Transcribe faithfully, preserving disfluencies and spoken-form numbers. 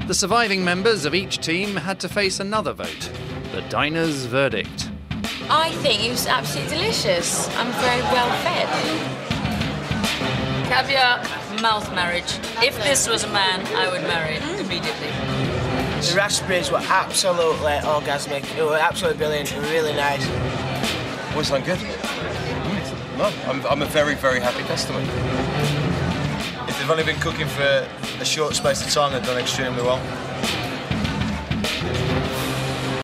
The surviving members of each team had to face another vote, the diner's verdict. I think it was absolutely delicious. I'm very well fed. Caviar, mouth marriage. If this was a man, I would marry it immediately. The raspberries were absolutely orgasmic. They were absolutely brilliant. They were really nice. Well, sound good. Mm. No, I'm, I'm a very, very happy customer. If they've only been cooking for a short space of time, they've done extremely well.